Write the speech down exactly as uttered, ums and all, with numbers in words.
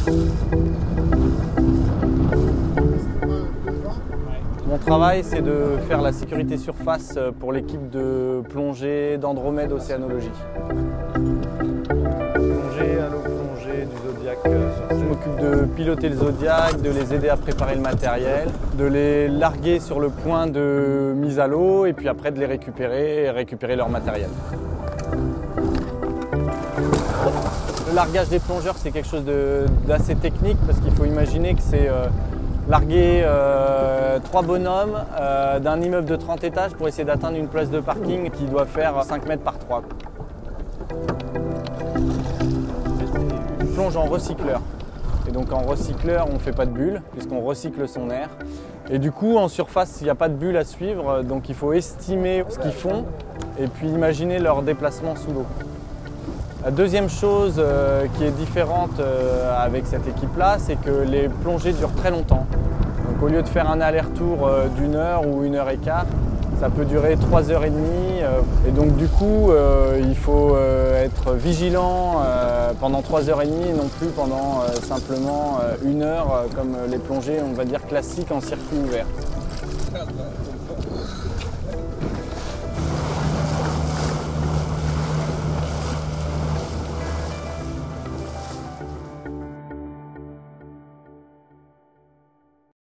Mon travail, c'est de faire la sécurité surface pour l'équipe de plongée d'Andromède Océanologie. Plongée, à l'eau plongée du Zodiac sur Je m'occupe de piloter le Zodiac, de les aider à préparer le matériel, de les larguer sur le point de mise à l'eau et puis après de les récupérer et récupérer leur matériel. Le largage des plongeurs, c'est quelque chose d'assez technique parce qu'il faut imaginer que c'est euh, larguer euh, trois bonhommes euh, d'un immeuble de trente étages pour essayer d'atteindre une place de parking qui doit faire cinq mètres par trois. On plonge en recycleur. Et donc en recycleur, on ne fait pas de bulles puisqu'on recycle son air. Et du coup, en surface, il n'y a pas de bulles à suivre, donc il faut estimer ce qu'ils font et puis imaginer leur déplacement sous l'eau. La deuxième chose euh, qui est différente euh, avec cette équipe-là, c'est que les plongées durent très longtemps. Donc au lieu de faire un aller-retour euh, d'une heure ou une heure et quart, ça peut durer trois heures et demie. Euh, et donc du coup, euh, il faut euh, être vigilant euh, pendant trois heures et demie et non plus pendant euh, simplement euh, une heure, euh, comme les plongées, on va dire, classiques en circuit ouvert.